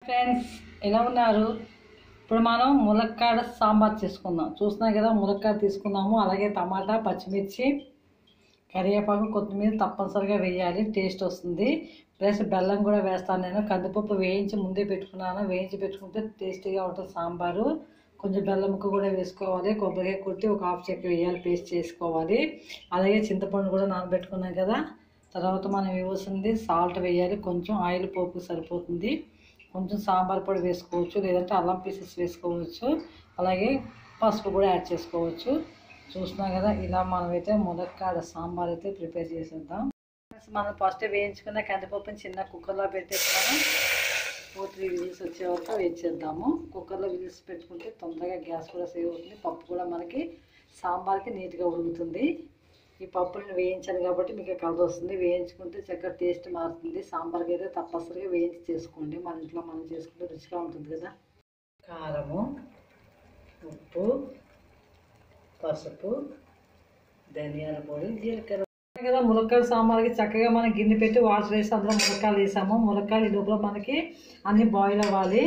Friends ఎలా ఉన్నారు? ఇప్పుడు మనం ములక్కాడ సాంబార్ చేసుకుందాం. చూస్తున్నాం కదా, ములక్కాడ తీసుకున్నాము. అలాగే టమాటా, పచ్చిమిర్చి, కరివేపాకు, కొత్తిమీర తప్పనిసరిగా వేయాలి, టేస్ట్ వస్తుంది. ప్లస్ బెల్లం కూడా వేస్తాను నేను. కందిపప్పు వేయించి ముందే పెట్టుకున్నాను. వేయించి పెట్టుకుంటే టేస్టీగా ఉంటుంది సాంబారు. కొంచెం బెల్లం ముక్క కూడా వేసుకోవాలి. కొబ్బరికాయ కొట్టి ఒక హాఫ్ చెక్క వేయాలి, పేస్ట్ చేసుకోవాలి. అలాగే చింతపండు కూడా నానబెట్టుకున్నాం కదా. తర్వాత మనం వేయాల్సింది సాల్ట్ వేయాలి, కొంచెం ఆయిల్ పోపు సరిపోతుంది. కొంచెం సాంబార్ పొడి వేసుకోవచ్చు, లేదంటే అల్లం పీసెస్ వేసుకోవచ్చు. అలాగే పసుపు కూడా యాడ్ చేసుకోవచ్చు. చూస్తున్నాం కదా, ఇలా మనమైతే ములక్కాడ సాంబార్ అయితే ప్రిపేర్ చేసేద్దాం. మనం ఫస్ట్ వేయించుకున్న కందిపప్పుని చిన్న కుక్కర్లో పెట్టేస్తాము. 4-3 విజిల్స్ వచ్చే వరకు వేయించేద్దాము. కుక్కర్లో విజిల్స్ పెట్టుకుంటే తొందరగా గ్యాస్ కూడా సేవ్ అవుతుంది. పప్పు కూడా మనకి సాంబార్కి నీట్గా ఉడుకుతుంది. ఈ పప్పుని వేయించాను కాబట్టి మీకు కలర్ వస్తుంది. వేయించుకుంటే చక్కగా టేస్ట్ మారుతుంది. సాంబార్కి అయితే తప్పనిసరిగా వేయించి చేసుకోండి. మన ఇంట్లో మనం చేసుకుంటే రుచిగా ఉంటుంది కదా. కారము, ఉప్పు, పసుపు, ధనియాల పొడి, జీలకర్ర కదా. ములక్కాడ సాంబార్కి చక్కగా మనం గిన్నె పెట్టి వాటర్ వేసి అందులో ములక్కాయలు వేసాము. ములక్కాయలు ఈ లోపల మనకి అన్నీ బాయిల్ అవ్వాలి.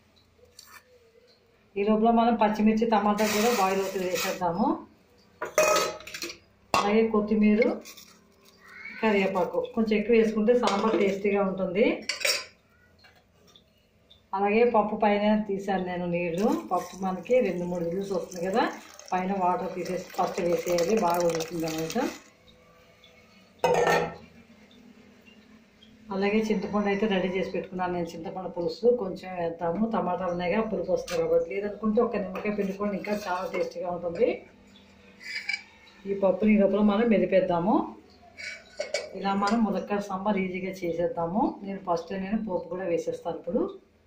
ఈ లోపల మనం పచ్చిమిర్చి, టమాటా కూడా బాయిల్ అవుతుంది వేసేద్దాము. అలాగే కొత్తిమీర, కరివేపాకు కొంచెం ఎక్కువ వేసుకుంటే సాంబార్ టేస్టీగా ఉంటుంది. అలాగే పప్పు పైన తీసాను నేను నీళ్ళు. పప్పు మనకి 2-3 విజిల్స్ వస్తుంది కదా. పైన వాటర్ తీసేసి ఫస్ట్ వేసేయాలి, బాగా ఉడుకుతుంది అన్నమాట. అలాగే చింతపండు అయితే రెడీ చేసి పెట్టుకున్నాను నేను. చింతపండు పులుసు కొంచెం వేద్దాము. టమాటాలు ఉన్నాయిగా, పులుపు వస్తుంది కాబట్టి. లేదనుకుంటే ఒక నిమ్మకాయ పిండుకోండి, ఇంకా చాలా టేస్టీగా ఉంటుంది. ఈ పప్పుని లోపల మనం మెదిపేద్దాము. ఇలా మనం ములక్కాడ సాంబార్ ఈజీగా చేసేద్దాము. నేను పోపు కూడా వేసేస్తాను ఇప్పుడు.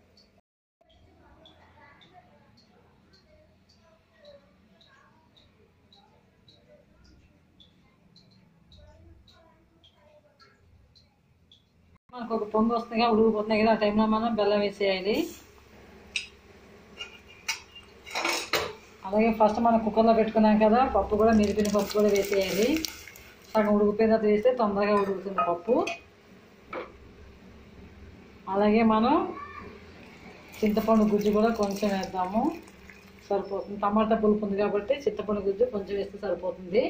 మనకు ఒక పొంగు వస్తున్నాయిగా, ఉడికిపోతున్నాయి కదా. ఆ టైంలో మనం బెల్లం వేసేయాలి. అలాగే ఫస్ట్ మనం కుక్కర్లో పెట్టుకున్నాం కదా, పప్పు కూడా మెదిపిన పప్పు కూడా వేసేయాలి. సగం ఉడికిపోయిన తర్వాత వేస్తే తొందరగా ఉడుకుతుంది పప్పు. అలాగే మనం చింతపండు గుజ్జు కూడా కొంచెం వేద్దాము, సరిపోతుంది. టమాటా పులుపు ఉంది కాబట్టి చింతపండు గుజ్జు కొంచెం వేస్తే సరిపోతుంది.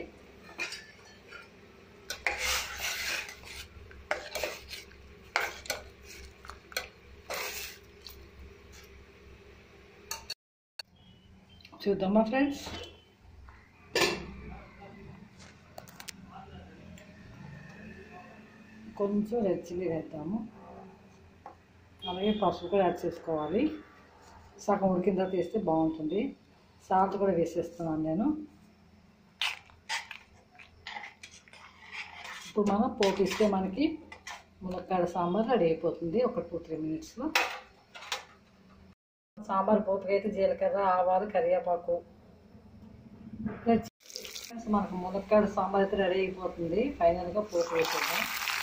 చూద్దామా ఫ్రెండ్స్. కొంచెం రెడ్ చిల్లీ వేద్దాము. అలాగే పసుపు కూడా యాడ్ చేసుకోవాలి. సగం ఉడికిన తర్వాత వేస్తే బాగుంటుంది. సాల్ట్ కూడా వేసేస్తున్నాను నేను. ఇప్పుడు మనం పోపు ఇస్తే మనకి ములక్కాడ సాంబార్ రెడీ అయిపోతుంది ఒక 2-3 మినిట్స్లో. సాంబార్ పోపుకి అయితే జీలకర్ర, ఆవాలు, కరివేపాకు, మనకు ములక్కాడ సాంబార్ అయితే రెడీ అయిపోతుంది. ఫైనల్గా పోపు వేసేద్దాం.